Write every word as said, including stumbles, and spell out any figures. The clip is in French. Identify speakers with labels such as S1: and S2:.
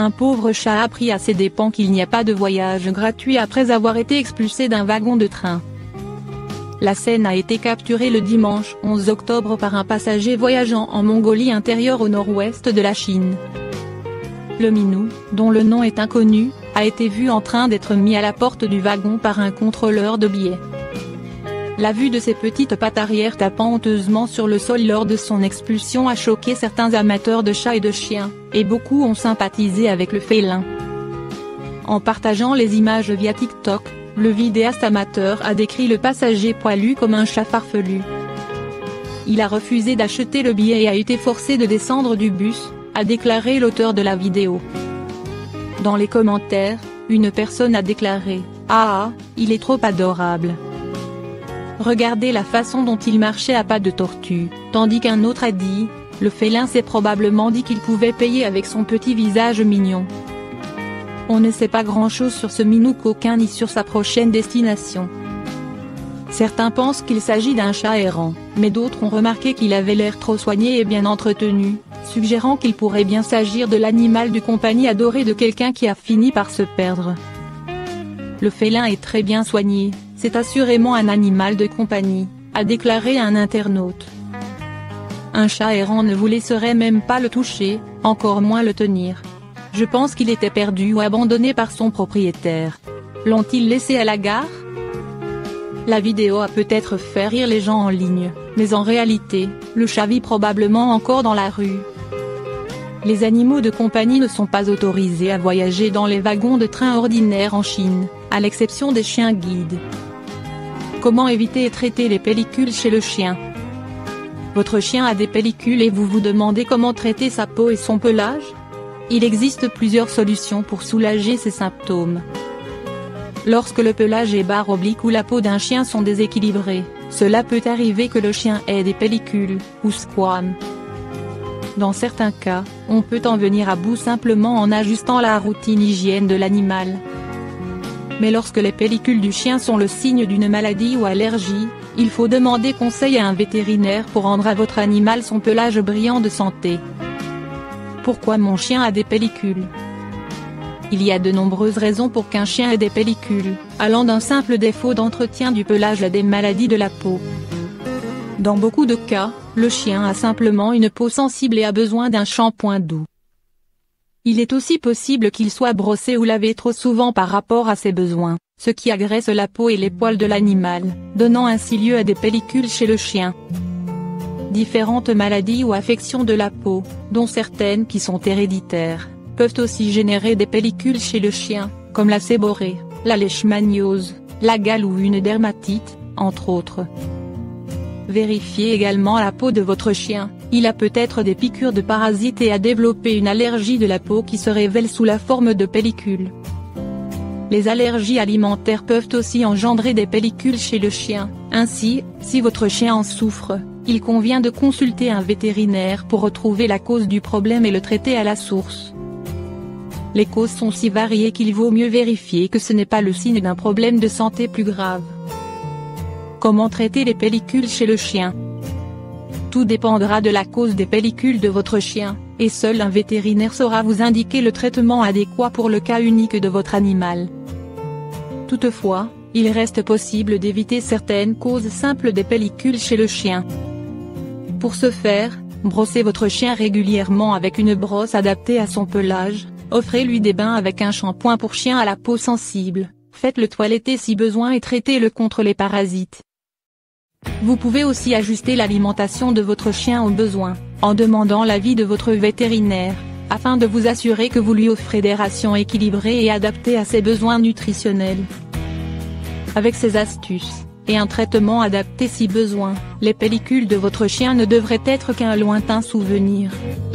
S1: Un pauvre chat a appris à ses dépens qu'il n'y a pas de voyage gratuit après avoir été expulsé d'un wagon de train. La scène a été capturée le dimanche onze octobre par un passager voyageant en Mongolie intérieure au nord-ouest de la Chine. Le minou, dont le nom est inconnu, a été vu en train d'être mis à la porte du wagon par un contrôleur de billets. La vue de ses petites pattes arrière tapant honteusement sur le sol lors de son expulsion a choqué certains amateurs de chats et de chiens, et beaucoup ont sympathisé avec le félin. En partageant les images via TikTok, le vidéaste amateur a décrit le passager poilu comme un chat farfelu. Il a refusé d'acheter le billet et a été forcé de descendre du bus, a déclaré l'auteur de la vidéo. Dans les commentaires, une personne a déclaré « Ah ah, il est trop adorable. Regardez la façon dont il marchait à pas de tortue », tandis qu'un autre a dit « Le félin s'est probablement dit qu'il pouvait payer avec son petit visage mignon. » On ne sait pas grand-chose sur ce minou coquin ni sur sa prochaine destination. Certains pensent qu'il s'agit d'un chat errant, mais d'autres ont remarqué qu'il avait l'air trop soigné et bien entretenu, suggérant qu'il pourrait bien s'agir de l'animal de compagnie adoré de quelqu'un qui a fini par se perdre. Le félin est très bien soigné, c'est assurément un animal de compagnie, a déclaré un internaute. Un chat errant ne vous laisserait même pas le toucher, encore moins le tenir. Je pense qu'il était perdu ou abandonné par son propriétaire. L'ont-ils laissé à la gare? La vidéo a peut-être fait rire les gens en ligne, mais en réalité, le chat vit probablement encore dans la rue. Les animaux de compagnie ne sont pas autorisés à voyager dans les wagons de train ordinaires en Chine, à l'exception des chiens guides. Comment éviter et traiter les pellicules chez le chien? Votre chien a des pellicules et vous vous demandez comment traiter sa peau et son pelage? Il existe plusieurs solutions pour soulager ces symptômes. Lorsque le pelage est barre oblique ou la peau d'un chien sont déséquilibrées, cela peut arriver que le chien ait des pellicules, ou squames. Dans certains cas, on peut en venir à bout simplement en ajustant la routine hygiène de l'animal. Mais lorsque les pellicules du chien sont le signe d'une maladie ou allergie, il faut demander conseil à un vétérinaire pour rendre à votre animal son pelage brillant de santé. Pourquoi mon chien a des pellicules? Il y a de nombreuses raisons pour qu'un chien ait des pellicules, allant d'un simple défaut d'entretien du pelage à des maladies de la peau. Dans beaucoup de cas, le chien a simplement une peau sensible et a besoin d'un shampoing doux. Il est aussi possible qu'il soit brossé ou lavé trop souvent par rapport à ses besoins, ce qui agresse la peau et les poils de l'animal, donnant ainsi lieu à des pellicules chez le chien. Différentes maladies ou affections de la peau, dont certaines qui sont héréditaires, peuvent aussi générer des pellicules chez le chien, comme la séborrhée, la leishmaniose, la gale ou une dermatite, entre autres. Vérifiez également la peau de votre chien, il a peut-être des piqûres de parasites et a développé une allergie de la peau qui se révèle sous la forme de pellicules. Les allergies alimentaires peuvent aussi engendrer des pellicules chez le chien, ainsi, si votre chien en souffre, il convient de consulter un vétérinaire pour retrouver la cause du problème et le traiter à la source. Les causes sont si variées qu'il vaut mieux vérifier que ce n'est pas le signe d'un problème de santé plus grave. Comment traiter les pellicules chez le chien? Tout dépendra de la cause des pellicules de votre chien, et seul un vétérinaire saura vous indiquer le traitement adéquat pour le cas unique de votre animal. Toutefois, il reste possible d'éviter certaines causes simples des pellicules chez le chien. Pour ce faire, brossez votre chien régulièrement avec une brosse adaptée à son pelage, offrez-lui des bains avec un shampoing pour chien à la peau sensible, faites-le toiletter si besoin et traitez-le contre les parasites. Vous pouvez aussi ajuster l'alimentation de votre chien au besoin, en demandant l'avis de votre vétérinaire, afin de vous assurer que vous lui offrez des rations équilibrées et adaptées à ses besoins nutritionnels. Avec ces astuces, et un traitement adapté si besoin, les pellicules de votre chien ne devraient être qu'un lointain souvenir.